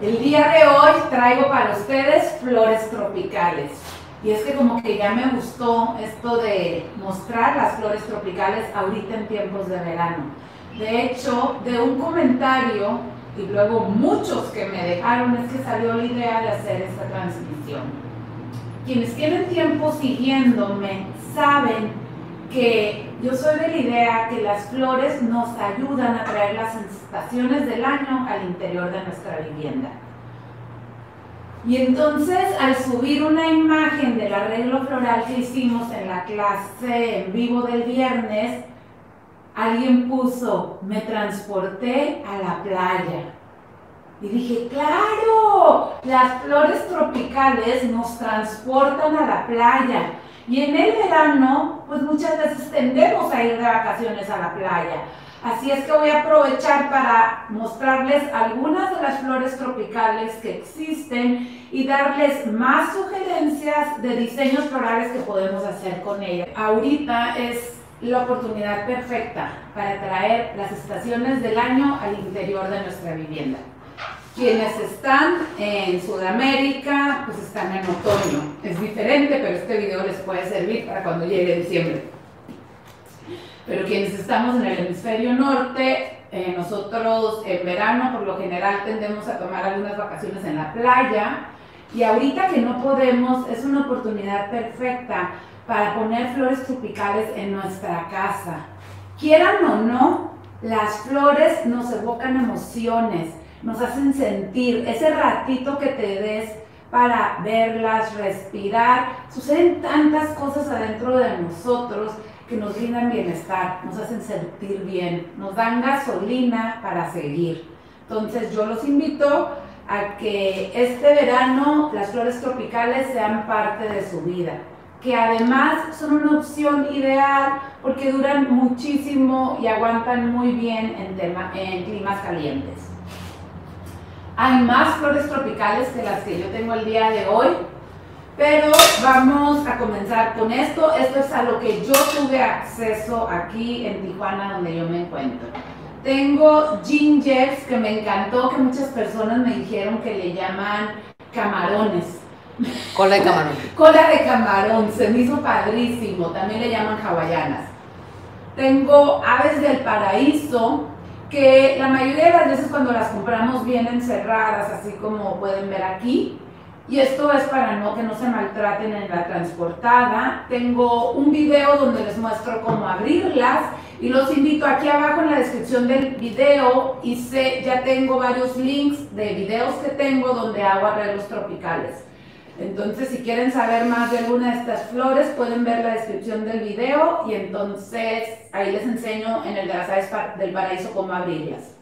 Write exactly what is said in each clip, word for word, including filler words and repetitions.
El día de hoy traigo para ustedes flores tropicales. Y es que como que ya me gustó esto de mostrar las flores tropicales ahorita en tiempos de verano. De hecho, de un comentario y luego muchos que me dejaron es que salió la idea de hacer esta transmisión. Quienes tienen tiempo siguiéndome saben que yo soy de la idea que las flores nos ayudan a traer las estaciones del año al interior de nuestra vivienda. Y entonces, al subir una imagen del arreglo floral que hicimos en la clase en vivo del viernes, alguien puso, me transporté a la playa. Y dije, claro, las flores tropicales nos transportan a la playa. Y en el verano, pues muchas veces tendemos a ir de vacaciones a la playa. Así es que voy a aprovechar para mostrarles algunas de las flores tropicales que existen y darles más sugerencias de diseños florales que podemos hacer con ellas. Ahorita es la oportunidad perfecta para traer las estaciones del año al interior de nuestra vivienda. Quienes están en Sudamérica, pues están en otoño. Es diferente, pero este video les puede servir para cuando llegue diciembre. Pero quienes estamos en el hemisferio norte, eh, nosotros en verano por lo general tendemos a tomar algunas vacaciones en la playa. Y ahorita que no podemos, es una oportunidad perfecta para poner flores tropicales en nuestra casa. Quieran o no, las flores nos evocan emociones, nos hacen sentir ese ratito que te des para verlas, respirar. Suceden tantas cosas adentro de nosotros que nos brindan bienestar, nos hacen sentir bien, nos dan gasolina para seguir. Entonces yo los invito a que este verano las flores tropicales sean parte de su vida, que además son una opción ideal porque duran muchísimo y aguantan muy bien en, tema, en climas calientes. Hay más flores tropicales que las que yo tengo el día de hoy, pero vamos a comenzar con esto. Esto es a lo que yo tuve acceso aquí en Tijuana, donde yo me encuentro. Tengo gingers que me encantó, que muchas personas me dijeron que le llaman camarones. Cola de camarón. Cola de camarón, se me hizo padrísimo. También le llaman hawaianas. Tengo aves del paraíso, que la mayoría de las veces cuando las compramos vienen cerradas, así como pueden ver aquí. Y esto es para no, que no se maltraten en la transportada. Tengo un video donde les muestro cómo abrirlas y los invito aquí abajo en la descripción del video. Hice, ya tengo varios links de videos que tengo donde hago arreglos tropicales. Entonces, si quieren saber más de alguna de estas flores, pueden ver la descripción del video y entonces ahí les enseño en el de las aves del paraíso cómo abrirlas.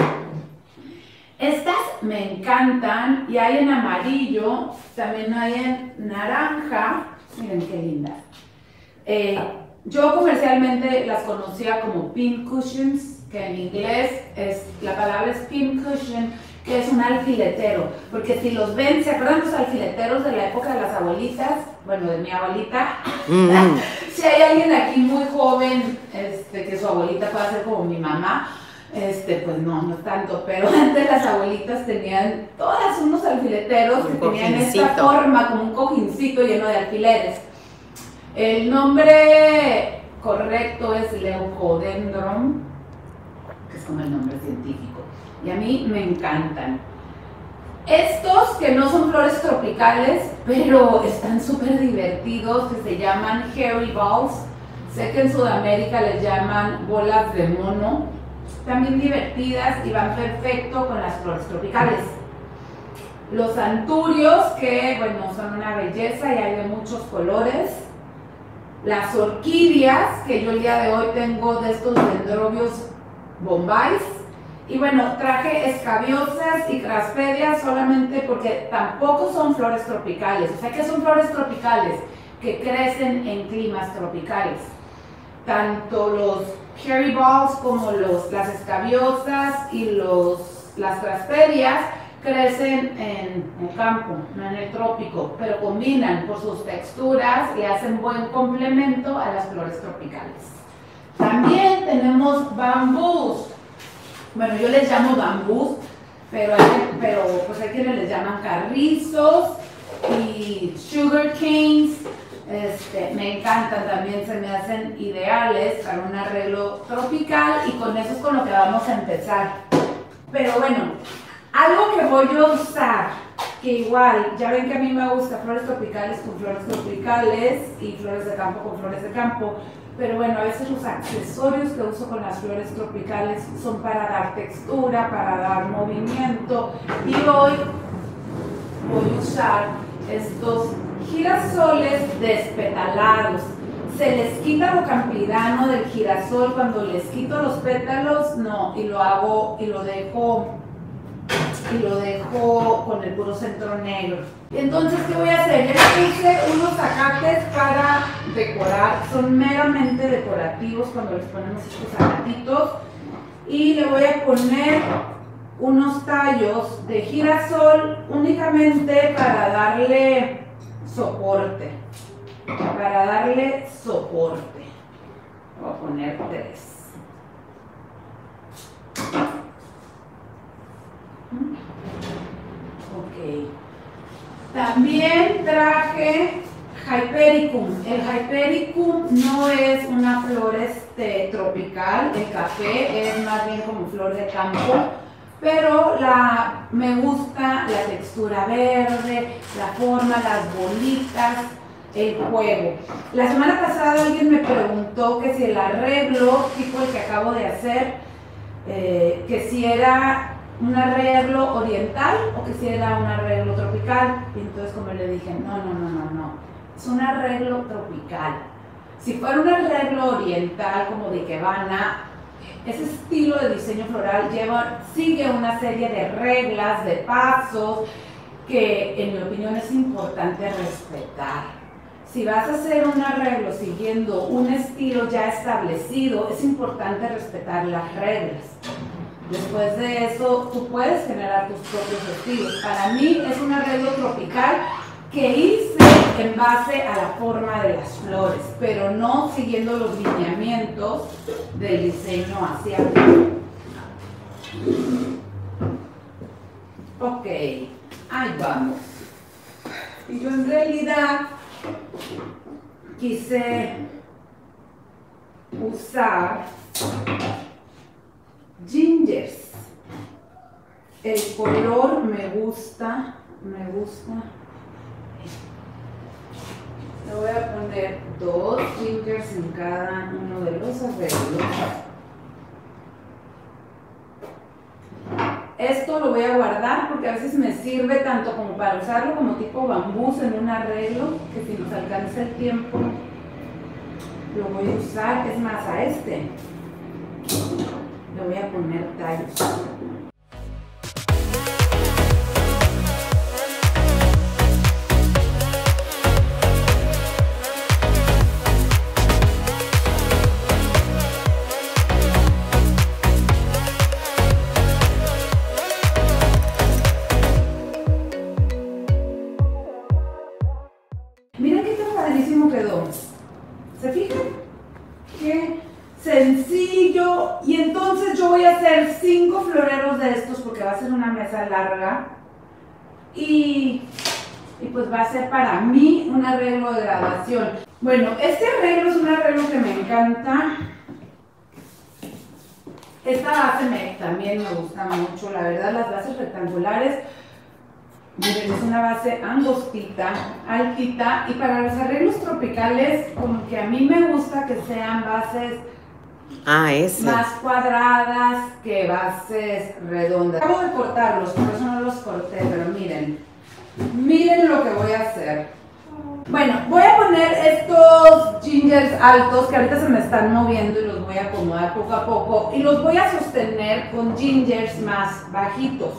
Estas me encantan y hay en amarillo, también hay en naranja. Miren qué lindas. Eh, yo comercialmente las conocía como pincushions, que en inglés es, la palabra es pincushion, que es un alfiletero, porque si los ven, ¿se acuerdan los alfileteros de la época de las abuelitas? Bueno, de mi abuelita. Mm-hmm. Si hay alguien aquí muy joven, este, que su abuelita pueda ser como mi mamá, este, pues no, no tanto, pero antes las abuelitas tenían todas unos alfileteros que tenían esta forma, como un cojincito lleno de alfileres. El nombre correcto es Leucodendron, que es como el nombre científico. Y a mí me encantan. Estos que no son flores tropicales, pero están súper divertidos, que se llaman hairy balls. Sé que en Sudamérica les llaman bolas de mono. También divertidas y van perfecto con las flores tropicales. Los anturios, que bueno, son una belleza y hay de muchos colores. Las orquídeas, que yo el día de hoy tengo de estos dendrobios bombáis. Y bueno, traje escabiosas y craspedias solamente porque tampoco son flores tropicales. O sea, ¿qué son flores tropicales? Que crecen en climas tropicales. Tanto los hairy balls como los, las escabiosas y los, las craspedias crecen en el campo, no en el trópico, pero combinan por sus texturas y hacen buen complemento a las flores tropicales. También tenemos bambús. Bueno, yo les llamo bambús, pero, hay, pero pues hay quienes les llaman carrizos y sugar canes. Este, me encantan, también se me hacen ideales para un arreglo tropical y con eso es con lo que vamos a empezar. Pero bueno, algo que voy a usar, que igual, ya ven que a mí me gusta flores tropicales con flores tropicales y flores de campo con flores de campo, pero bueno, a veces los accesorios que uso con las flores tropicales son para dar textura, para dar movimiento, y hoy voy a usar estos girasoles despetalados. Se les quita lo campirano del girasol cuando les quito los pétalos, no, y lo hago y lo dejo y lo dejo con el puro centro negro. Entonces, ¿qué voy a hacer? Ya puse unos acates para decorar, son meramente decorativos cuando les ponemos estos acatitos, y le voy a poner unos tallos de girasol únicamente para darle soporte, para darle soporte. Voy a poner tres. Ok. También traje Hypericum. El Hypericum no es una flor este, tropical, el café es más bien como flor de campo, pero la, me gusta la textura verde, la forma, las bolitas, el juego. La semana pasada alguien me preguntó que si el arreglo, tipo el que acabo de hacer, eh, que si era un arreglo oriental o que si era un arreglo tropical. Y entonces como le dije, no, no, no, no, no, es un arreglo tropical. Si fuera un arreglo oriental como de Ikebana, ese estilo de diseño floral lleva, sigue una serie de reglas, de pasos, que en mi opinión es importante respetar. Si vas a hacer un arreglo siguiendo un estilo ya establecido, es importante respetar las reglas. Después de eso, tú puedes generar tus propios estilos. Para mí es un arreglo tropical que hice en base a la forma de las flores, pero no siguiendo los lineamientos del diseño asiático. Ok, ahí vamos. Y yo en realidad quise usar gingers. El color me gusta, me gusta. Le voy a poner dos gingers en cada uno de los arreglos. Esto lo voy a guardar porque a veces me sirve tanto como para usarlo como tipo bambús en un arreglo, que si nos alcanza el tiempo lo voy a usar. Es más, a este le voy a poner tallos. Miren qué tan padrísimo quedó. ¿Se fijan? Qué sencillo. Y entonces yo voy a hacer cinco floreros de estos porque va a ser una mesa larga. Y, y pues va a ser para mí un arreglo de graduación. Bueno, este arreglo es un arreglo que me encanta. Esta base me, también me gusta mucho. La verdad, las bases rectangulares, miren, es una base angostita, altita, y para los arreglos tropicales, como que a mí me gusta que sean bases ah, ese. más cuadradas que bases redondas. Acabo de cortarlos, por eso no los corté, pero miren, miren lo que voy a hacer. Bueno, voy a poner estos gingers altos que ahorita se me están moviendo y los voy a acomodar poco a poco, y los voy a sostener con gingers más bajitos.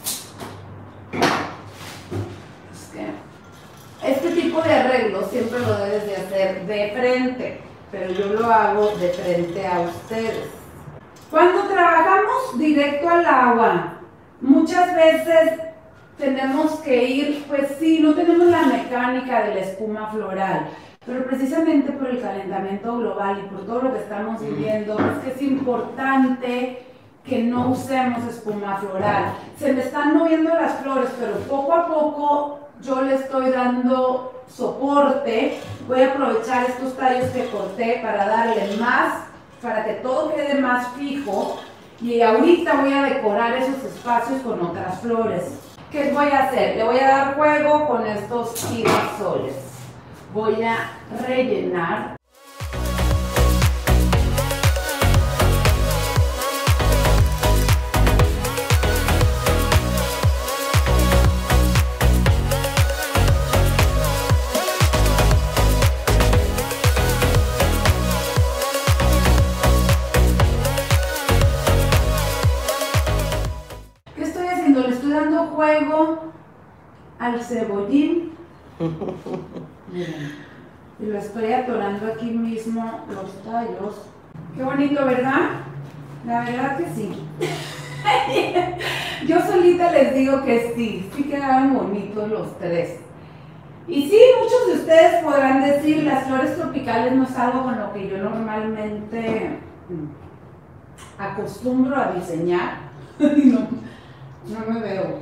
Este tipo de arreglo siempre lo debes de hacer de frente, pero yo lo hago de frente a ustedes. Cuando trabajamos directo al agua, muchas veces tenemos que ir, pues sí, no tenemos la mecánica de la espuma floral, pero precisamente por el calentamiento global y por todo lo que estamos viviendo, es que es importante que no usemos espuma floral. Se me están moviendo las flores, pero poco a poco yo le estoy dando soporte. Voy a aprovechar estos tallos que corté para darle más, para que todo quede más fijo. Y ahorita voy a decorar esos espacios con otras flores. ¿Qué voy a hacer? Le voy a dar juego con estos girasoles. Voy a rellenar. Le estoy dando juego al cebollín. Miren, y lo estoy atorando aquí mismo los tallos. Qué bonito, ¿verdad? La verdad que sí. Yo solita les digo que sí, sí quedaban bonitos los tres. Y sí, muchos de ustedes podrán decir, las flores tropicales no es algo con lo que yo normalmente acostumbro a diseñar. no. No me veo,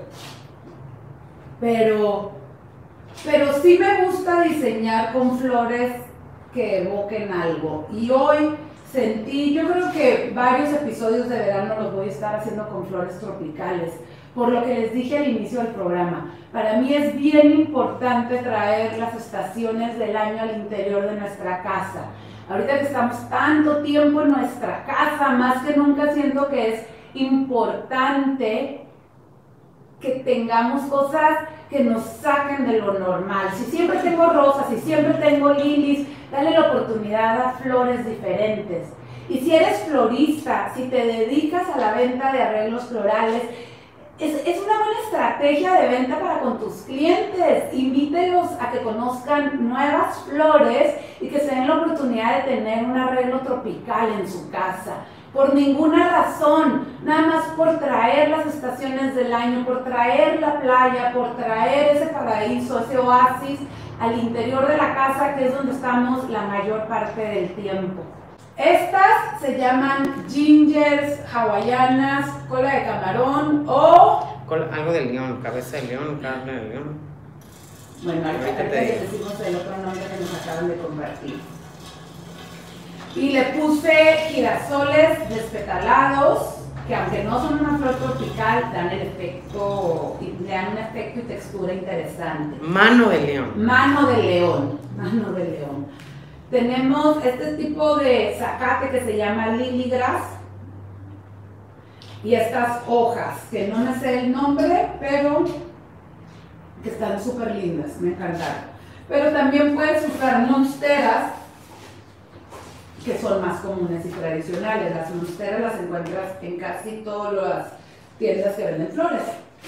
pero, pero sí me gusta diseñar con flores que evoquen algo. Y hoy sentí, yo creo que varios episodios de verano los voy a estar haciendo con flores tropicales, por lo que les dije al inicio del programa. Para mí es bien importante traer las estaciones del año al interior de nuestra casa. Ahorita que estamos tanto tiempo en nuestra casa, más que nunca siento que es importante que tengamos cosas que nos saquen de lo normal. Si siempre tengo rosas, si siempre tengo lilies, dale la oportunidad a flores diferentes. Y si eres florista, si te dedicas a la venta de arreglos florales, es, es una buena estrategia de venta para con tus clientes. Invítelos a que conozcan nuevas flores y que se den la oportunidad de tener un arreglo tropical en su casa. Por ninguna razón, nada más por traer las estaciones del año, por traer la playa, por traer ese paraíso, ese oasis al interior de la casa, que es donde estamos la mayor parte del tiempo. Estas se llaman gingers hawaianas, cola de camarón o... algo de león, cabeza de león, carne de león. Bueno, ahorita les decimos el otro nombre que nos acaban de compartir. Y le puse girasoles despetalados, que aunque no son una flor tropical, dan el efecto, le dan un efecto y textura interesante. Mano de león. Mano de león, mano de león. Tenemos este tipo de zacate que se llama lily grass. Y estas hojas, que no me sé el nombre, pero que están súper lindas, me encantaron. Pero también puedes usar monsteras, que son más comunes y tradicionales. Las monsteras las encuentras en casi todas las tiendas que venden flores.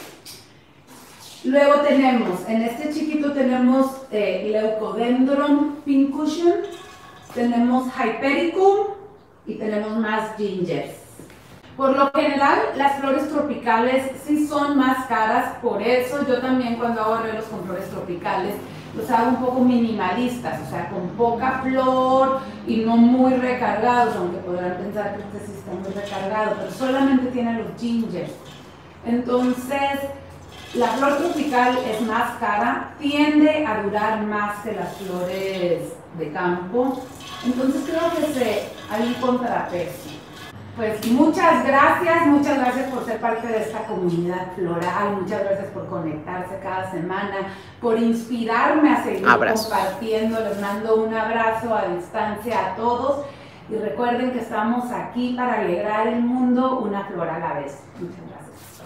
Luego tenemos, en este chiquito tenemos eh, Leucodendron pincushion, tenemos Hypericum y tenemos más gingers. Por lo general, las flores tropicales sí son más caras, por eso yo también cuando hago arreglos con flores tropicales los hago un poco minimalistas, o sea, con poca flor y no muy recargados, aunque podrán pensar que este sí está muy recargado, pero solamente tiene los gingers. Entonces, la flor tropical es más cara, tiende a durar más que las flores de campo, entonces creo que se, hay un contrapeso. Pues muchas gracias, muchas gracias por ser parte de esta comunidad floral, muchas gracias por conectarse cada semana, por inspirarme a seguir Abrazo. compartiendo. Les mando un abrazo a distancia a todos y recuerden que estamos aquí para alegrar el mundo una flor a la vez. Muchas gracias.